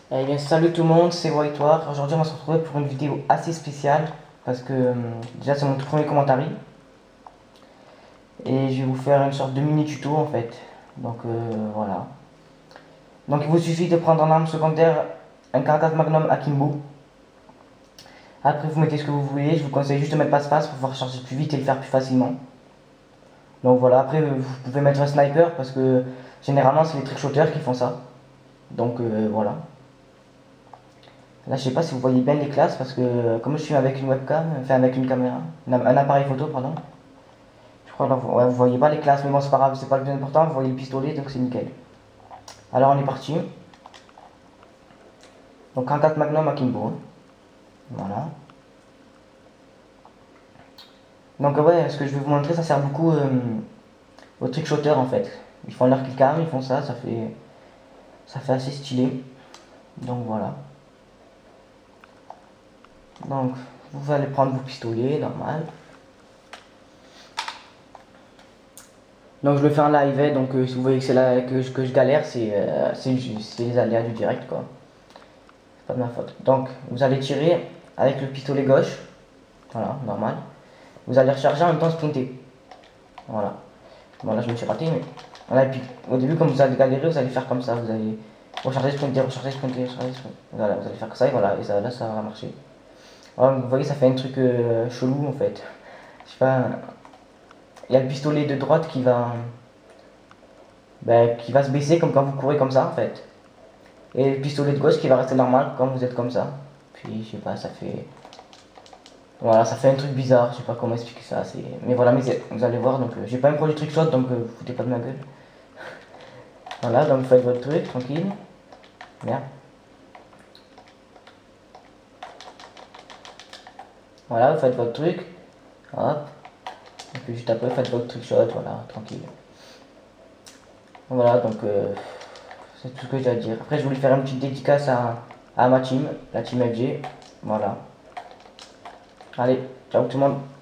Eh bien, salut tout le monde, c'est Whiteoir. Aujourd'hui, on va se retrouver pour une vidéo assez spéciale parce que déjà, c'est mon tout premier commentaire et je vais vous faire une sorte de mini tuto en fait. Donc voilà. Donc, il vous suffit de prendre en arme secondaire un 44 Magnum Akimbo. Après, vous mettez ce que vous voulez. Je vous conseille juste de mettre passe-passe pour pouvoir charger plus vite et le faire plus facilement. Donc voilà. Après, vous pouvez mettre un sniper parce que généralement, c'est les trickshotters qui font ça. Donc voilà. Là, je sais pas si vous voyez bien les classes parce que comme je suis avec une webcam, enfin avec une caméra, un appareil photo, pardon. Je crois que ouais, vous voyez pas les classes, mais bon, c'est pas grave, c'est pas le plus important. Vous voyez le pistolet, donc c'est nickel. Alors, on est parti. Donc, un 4 Magnum Akimbo. Voilà. Donc, ouais, ce que je vais vous montrer, ça sert beaucoup aux trickshotters en fait. Ils font leur killcam, ils font ça, ça fait assez stylé. Donc, voilà. Donc, vous allez prendre vos pistolets, normal. Donc je le fais en live, hein, donc si vous voyez que c'est là que je galère, c'est les aléas du direct quoi. C'est pas de ma faute. Donc vous allez tirer avec le pistolet gauche, voilà, normal. Vous allez recharger en même temps sprinter. Voilà. Bon là je me suis raté, mais voilà, et puis au début comme vous allez galérer, vous allez faire comme ça, vous allez recharger, sprinter, recharger, sprinter, recharger, sprinter. Voilà, vous allez faire comme ça et voilà, et ça, là ça va marcher. Alors, vous voyez ça fait un truc chelou en fait. Je sais pas, il y a le pistolet de droite qui va se baisser comme quand vous courez comme ça en fait. Et le pistolet de gauche qui va rester normal quand vous êtes comme ça. Puis je sais pas, ça fait. Voilà, ça fait un truc bizarre, je sais pas comment expliquer ça. Mais voilà, mais vous allez voir, donc j'ai pas un produit trickshot donc vous foutez pas de ma gueule. Voilà, donc vous faites votre truc, tranquille. Merde. Voilà, vous faites votre truc. Hop. Et puis juste après, vous faites votre trickshot, voilà, tranquille. Voilà, donc c'est tout ce que j'ai à dire. Après, je voulais faire une petite dédicace à ma team, la team FG. Voilà. Allez, ciao tout le monde.